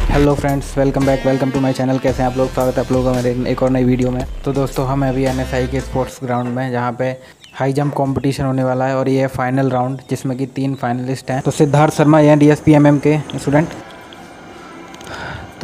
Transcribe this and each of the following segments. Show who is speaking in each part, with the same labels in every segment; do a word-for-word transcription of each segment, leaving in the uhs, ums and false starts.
Speaker 1: Hello friends, welcome back welcome to my channel. कैसे हैं आप लोग? स्वागत है आप लोगों का मेरे एक और नई वीडियो में। तो दोस्तों, हम अभी एन एस आई के स्पोर्ट्स ग्राउंड में, जहां पे हाई जंप कंपटीशन होने वाला है और ये है फाइनल राउंड, जिसमें कि तीन फाइनलिस्ट हैं। तो सिद्धार्थ शर्मा ये D S P M M के स्टूडेंट। तो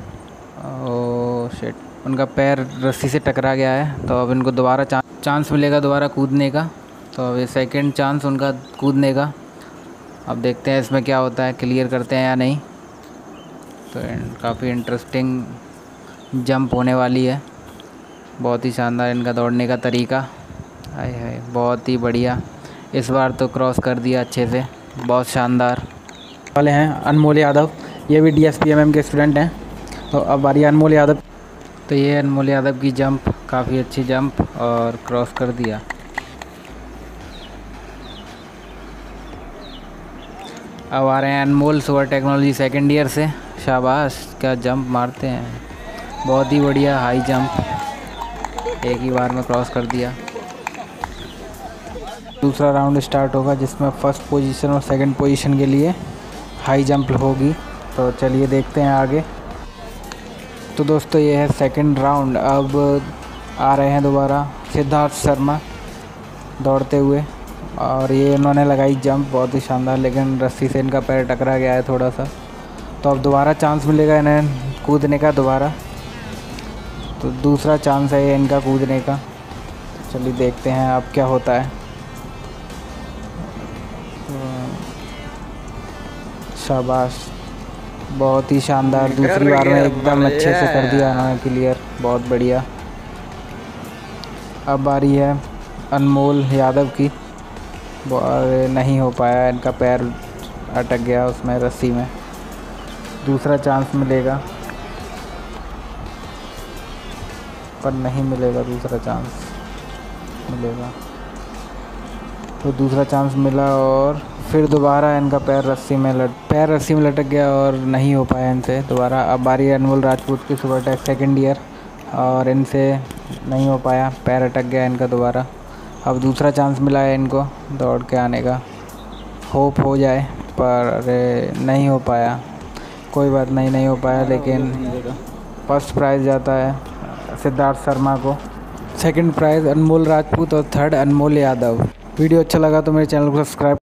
Speaker 1: ओ शिट, उनका पैर रस्सी से टकरा गया है, तो अब इनको दोबारा चांस चांस मिलेगा दोबारा कूदने का। तो अब ये सेकेंड चांस उनका कूदने का। अब देखते हैं इसमें क्या होता है, क्लियर करते हैं या नहीं। तो काफ़ी इंटरेस्टिंग जंप होने वाली है। बहुत ही शानदार इनका दौड़ने का तरीका। हाय हाय, बहुत ही बढ़िया। इस बार तो क्रॉस कर दिया अच्छे से, बहुत शानदार। वाले हैं अनमोल यादव, ये भी D S P M M के स्टूडेंट हैं। तो अब बारी अनमोल यादव। तो ये अनमोल यादव की जंप, काफ़ी अच्छी जंप और क्रॉस कर दिया। अब आ रहे हैं Anmol super technology second year से। शाबाश, क्या जंप मारते हैं, बहुत ही बढ़िया हाई जंप, एक ही बार में क्रॉस कर दिया। दूसरा राउंड स्टार्ट होगा, जिसमें फर्स्ट पोजीशन और सेकंड पोजीशन के लिए हाई जंप होगी। तो चलिए देखते हैं आगे। तो दोस्तों, ये है सेकंड राउंड। अब आ रहे हैं दोबारा सिद्धार्थ शर्मा दौड़ते हुए, और ये इन्होंने लगाई जंप बहुत ही शानदार, लेकिन रस्सी से इनका पैर टकरा गया है थोड़ा सा। तो अब दोबारा चांस मिलेगा इन्हें कूदने का दोबारा। तो दूसरा चांस है ये इनका कूदने का। तो चलिए देखते हैं अब क्या होता है। शाबाश, बहुत ही शानदार, दूसरी बार में एकदम अच्छे से कर दिया इन्होंने क्लियर, बहुत बढ़िया। अब बारी है अनमोल यादव की। नहीं हो पाया, इनका पैर अटक गया उसमें, रस्सी में। दूसरा चांस मिलेगा, पर नहीं मिलेगा। दूसरा चांस मिलेगा, तो दूसरा चांस मिला और फिर दोबारा इनका पैर रस्सी में लट पैर रस्सी में लटक गया और नहीं हो पाया इनसे दोबारा। अब बारी है अनमोल राजपूत की, सुपर टेक सेकेंड ईयर, और इनसे नहीं हो पाया, पैर अटक गया इनका दोबारा। अब दूसरा चांस मिला है इनको दौड़ के आने का, होप हो जाए, पर नहीं हो पाया। कोई बात नहीं, नहीं हो पाया, लेकिन फर्स्ट प्राइज़ जाता है सिद्धार्थ शर्मा को, सेकंड प्राइज़ अनमोल राजपूत और थर्ड अनमोल यादव। वीडियो अच्छा लगा तो मेरे चैनल को सब्सक्राइब